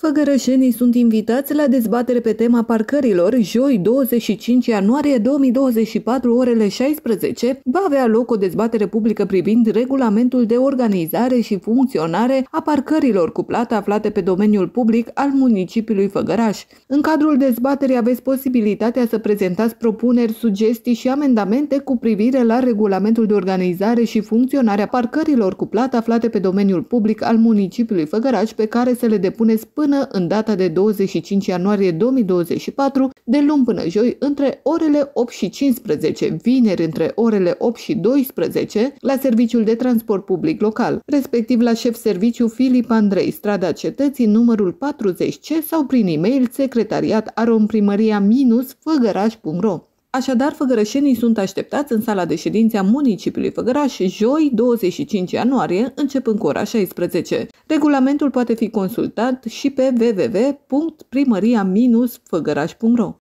Făgărășenii sunt invitați la dezbatere pe tema parcărilor. Joi, 25 ianuarie 2024, orele 16, va avea loc o dezbatere publică privind regulamentul de organizare și funcționare a parcărilor cu plată aflate pe domeniul public al municipiului Făgăraș. În cadrul dezbaterii aveți posibilitatea să prezentați propuneri, sugestii și amendamente cu privire la regulamentul de organizare și funcționare a parcărilor cu plată aflate pe domeniul public al municipiului Făgăraș, pe care să le depuneți până în data de 25 ianuarie 2024, de luni până joi, între orele 8 și 15, vineri între orele 8 și 12, la Serviciul de Transport Public Local, respectiv la șef serviciu Filip Andrei, strada Cetății, numărul 40C, sau prin e-mail secretariat@primăria-făgăraș.ro. Așadar, făgărășenii sunt așteptați în sala de ședințe a municipiului Făgăraș joi, 25 ianuarie, începând cu ora 16. Regulamentul poate fi consultat și pe www.primăria-făgăraș.ro.